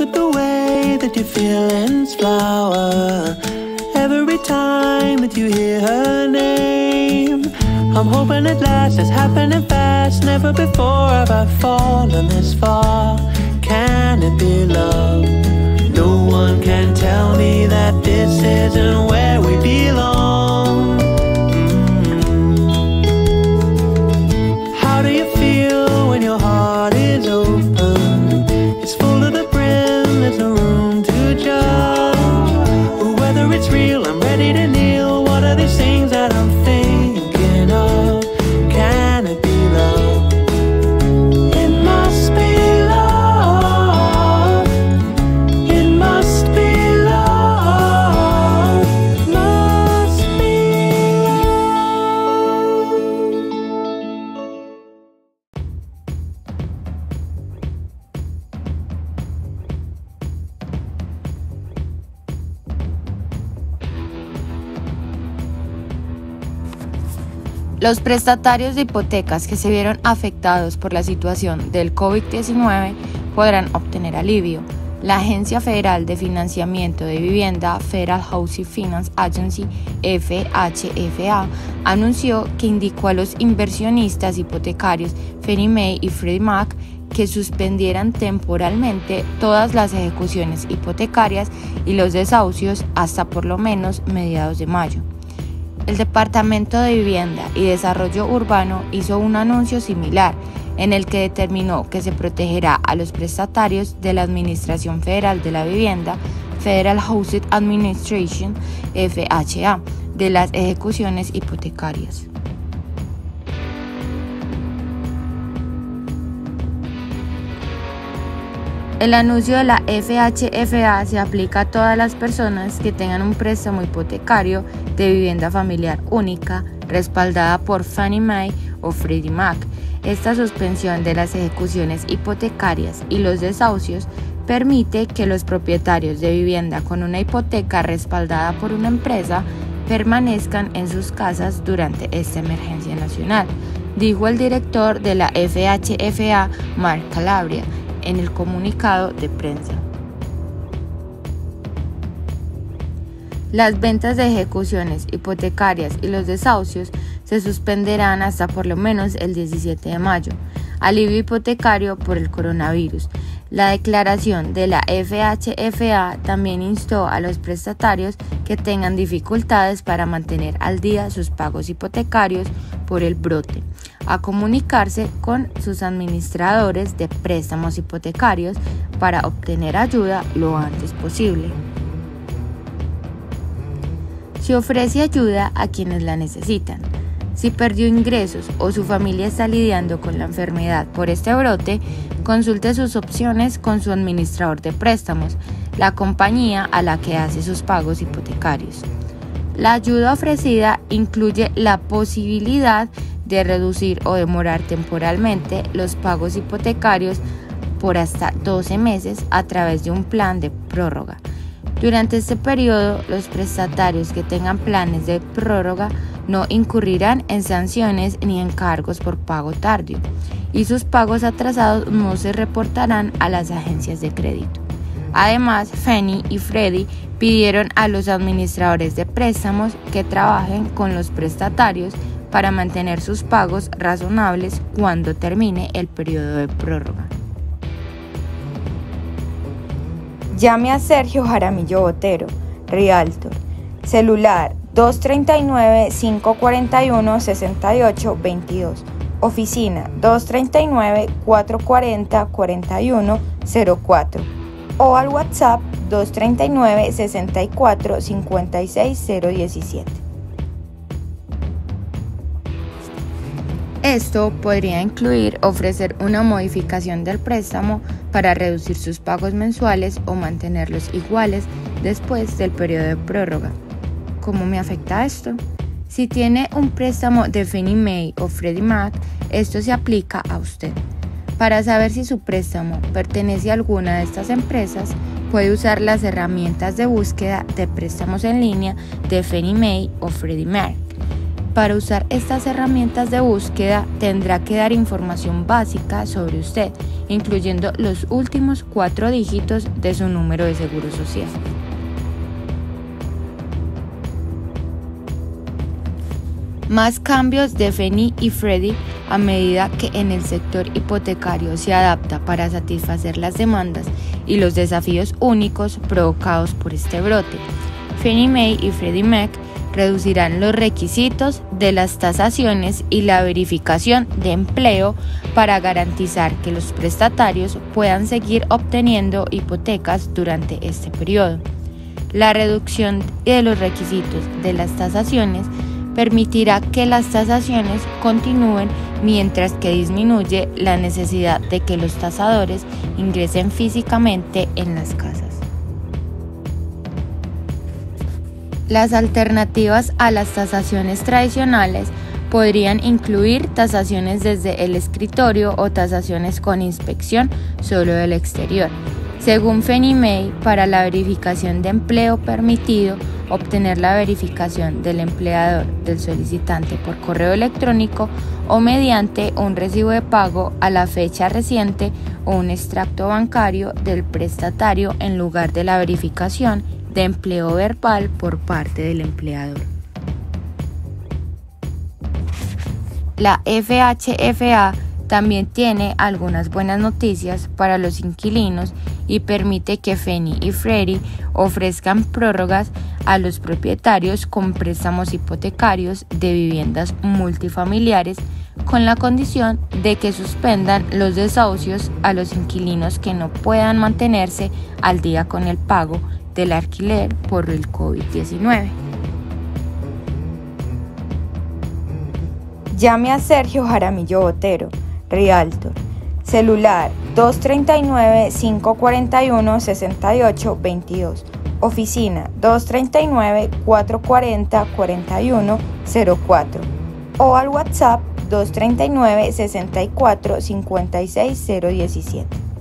at the way that your feelings flower every time that you hear her name. I'm hoping at last it's happening fast. Never before have I fallen this far. Can it be love? No one can tell me that this isn't where we belong. How do you feel when your heart is open? It's full to the brim, there's no room to judge. Whether it's real, I'm ready to kneel. What are these things that I'm thinking of? Can it be love? It must be love. It must be love. Must be love. Los prestatarios de hipotecas que se vieron afectados por la situación del COVID-19 podrán obtener alivio. La Agencia Federal de Financiamiento de Vivienda, Federal Housing Finance Agency, FHFA, anunció que indicó a los inversionistas hipotecarios Fannie Mae y Freddie Mac que suspendieran temporalmente todas las ejecuciones hipotecarias y los desahucios hasta por lo menos mediados de mayo. El Departamento de Vivienda y Desarrollo Urbano hizo un anuncio similar en el que determinó que se protegerá a los prestatarios de la Administración Federal de la Vivienda, Federal Housing Administration, FHA, de las ejecuciones hipotecarias. El anuncio de la FHFA se aplica a todas las personas que tengan un préstamo hipotecario de vivienda familiar única respaldada por Fannie Mae o Freddie Mac. Esta suspensión de las ejecuciones hipotecarias y los desahucios permite que los propietarios de vivienda con una hipoteca respaldada por una empresa permanezcan en sus casas durante esta emergencia nacional, dijo el director de la FHFA, Mark Calabria, en el comunicado de prensa. Las ventas de ejecuciones hipotecarias y los desahucios se suspenderán hasta por lo menos el 17 de mayo. Alivio hipotecario por el coronavirus. La declaración de la FHFA también instó a los prestatarios que tengan dificultades para mantener al día sus pagos hipotecarios por el brote, a comunicarse con sus administradores de préstamos hipotecarios para obtener ayuda lo antes posible. Se ofrece ayuda a quienes la necesitan. Si perdió ingresos o su familia está lidiando con la enfermedad por este brote, consulte sus opciones con su administrador de préstamos, la compañía a la que hace sus pagos hipotecarios. La ayuda ofrecida incluye la posibilidad de reducir o demorar temporalmente los pagos hipotecarios por hasta 12 meses a través de un plan de prórroga. Durante este periodo, los prestatarios que tengan planes de prórroga no incurrirán en sanciones ni en cargos por pago tardío, y sus pagos atrasados no se reportarán a las agencias de crédito. Además, Fannie y Freddie pidieron a los administradores de préstamos que trabajen con los prestatarios para mantener sus pagos razonables cuando termine el periodo de prórroga. Llame a Sergio Jaramillo Botero, Realtor. Celular 239-541-6822. Oficina 239-440-4104. O al WhatsApp 239-64-56017. Esto podría incluir ofrecer una modificación del préstamo para reducir sus pagos mensuales o mantenerlos iguales después del periodo de prórroga. ¿Cómo me afecta esto? Si tiene un préstamo de Fannie Mae o Freddie Mac, esto se aplica a usted. Para saber si su préstamo pertenece a alguna de estas empresas, puede usar las herramientas de búsqueda de préstamos en línea de Fannie Mae o Freddie Mac. Para usar estas herramientas de búsqueda, tendrá que dar información básica sobre usted incluyendo los últimos 4 dígitos de su número de seguro social. Más cambios de Fannie y Freddie a medida que en el sector hipotecario se adapta para satisfacer las demandas y los desafíos únicos provocados por este brote. Fannie Mae y Freddie Mac reducirán los requisitos de las tasaciones y la verificación de empleo para garantizar que los prestatarios puedan seguir obteniendo hipotecas durante este periodo. La reducción de los requisitos de las tasaciones permitirá que las tasaciones continúen mientras que disminuye la necesidad de que los tasadores ingresen físicamente en las casas. Las alternativas a las tasaciones tradicionales podrían incluir tasaciones desde el escritorio o tasaciones con inspección solo del exterior. Según Fannie Mae, para la verificación de empleo permitido, obtener la verificación del empleador del solicitante por correo electrónico o mediante un recibo de pago a la fecha reciente o un extracto bancario del prestatario en lugar de la verificación de empleo verbal por parte del empleador. La FHFA también tiene algunas buenas noticias para los inquilinos y permite que Fannie y Freddie ofrezcan prórrogas a los propietarios con préstamos hipotecarios de viviendas multifamiliares con la condición de que suspendan los desahucios a los inquilinos que no puedan mantenerse al día con el pago del alquiler por el COVID-19. Llame a Sergio Jaramillo Botero, Realtor. Celular 239-541-6822. Oficina 239-440-4104. O al WhatsApp 239-64-56-017.